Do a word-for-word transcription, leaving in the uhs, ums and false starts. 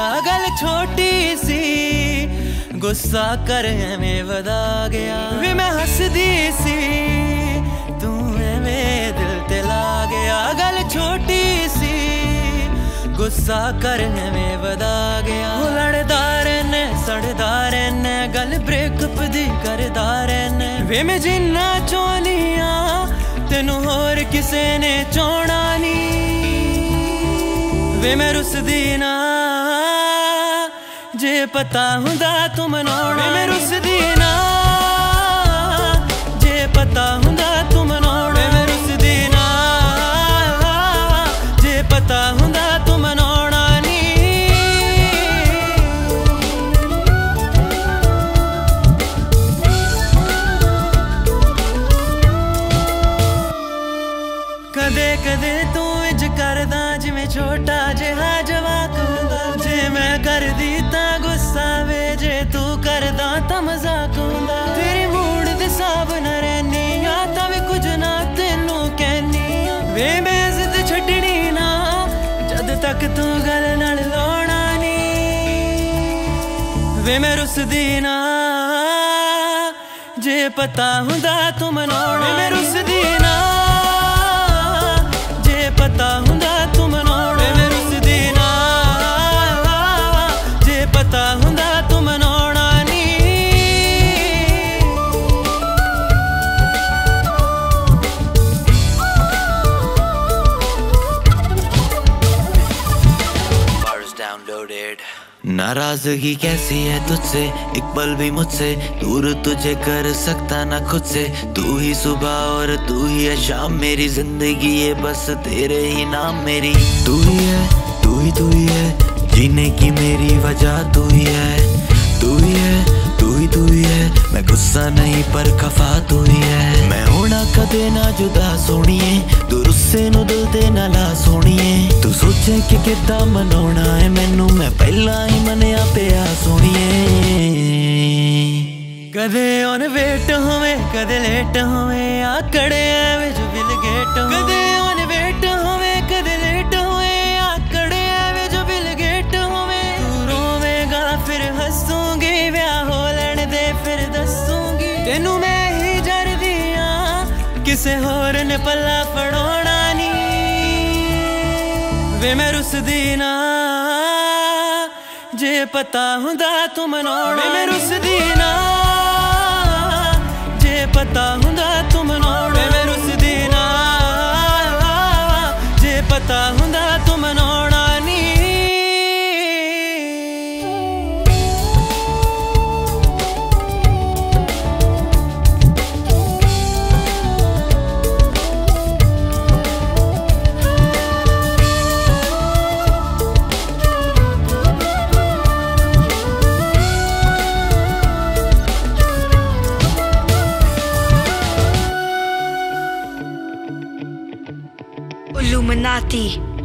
गया, गल छोटी सी गुस्सा कर एवें वधा गया। वे मैं हसदी सी तू एवें दिल ते ला गया, गल छोटी सी गुस्सा कर एवें वधा गया। लड़दा रहने सड़दा रहने गल ब्रेकअप दी करदा रहने। वे मैं जिन्ना चाहनिया तेनू होर किसे ने चाहना नी। वे मैं रुसदी ना जे पता हुंदा तू मनाउणा। वे मैं रुसदी ना जे पता हुंदा तू मनाउणा। वे मैं रुसदी ना जे पता हुंदा तू मनाउणा नी। कदे कदे तू इंज करदा जिवें छोटा जिहा जवाक हुंदा। जे मैं करदी तां गुस्सा वे, जे तू करदा तां मजाक हुंदा। तेरे मूड दे हिसाब न रहनी आ तां वे कुछ ना तेनू कहनी। वे मैं जिद छड्डनी ना जद तक तू गल नाल लाउणा नी। वे मैं रुसदी ना जे पता हुंदा तू मनाउणा। वे मैं रुसदी ना पता हुंदा तू मनाउणा। वे मैं रुसदी ना जे पता हुंदा तू मनाउणा नी। नाराजगी कैसी है तुझसे, एक पल भी मुझसे दूर तुझे कर सकता ना खुद से। तू ही सुबह और तू ही है शाम, मेरी जिंदगी ये बस तेरे ही नाम। मेरी तू ही है तू ही तू ही है, जीने की मेरी वजह तू ही है। तू ही है तू ही तू ही है, मैं गुस्सा नहीं पर खफा तू ही है। मैं होना कदे ना जुदा सोनिए, तू रुस्से नू दिल ते ना ला सोनिए। तू सोचे कि किद्दां मनाउणा है मैनू, मैं पहला ही मनिया पिया सोनिए। कदे ऑन वेट होवे कदे लेट होवे आकड़े विच बिल गेट। कदे ऑन वेट होवे कदे लेट होवे आकड़े विच बिल गेट होवे। तू रोवेगा फिर हंसूंगी, ब्याह हो लैण दे फिर दसूंगी। तेनू मैं ही जर दिया किसे होर ने पल्ला फड़ाउणा नी। वे मैं रुसदी ना जे पता हुंदा तू मनाउणा। वे मैं रुसदी ना जे पता हुंदा तू मनाउणा। वे मैं रुसदी ना जे पता हुंदा तू मनाउणा नी। Illuminati.